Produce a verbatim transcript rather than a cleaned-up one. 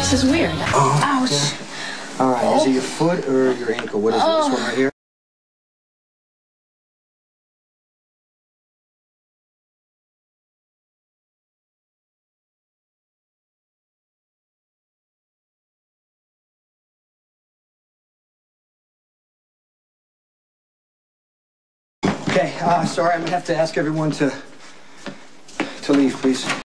This is weird. Oh, Ouch. Yeah. All right, oh. Is it your foot or your ankle? What is oh. it? This one right here? Okay, uh, sorry, I'm gonna have to ask everyone to to leave, please.